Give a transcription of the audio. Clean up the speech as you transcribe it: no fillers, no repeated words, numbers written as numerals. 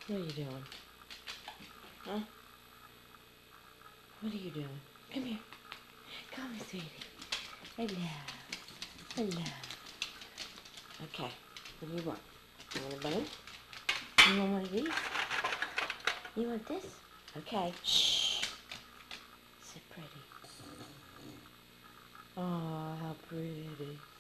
What are you doing? Huh? What are you doing? Come here. Come here, sweetie. Hello. Hello. Okay. What do you want? You want a bone? You want one of these? You want this? Okay. Shh. So pretty. Oh, how pretty.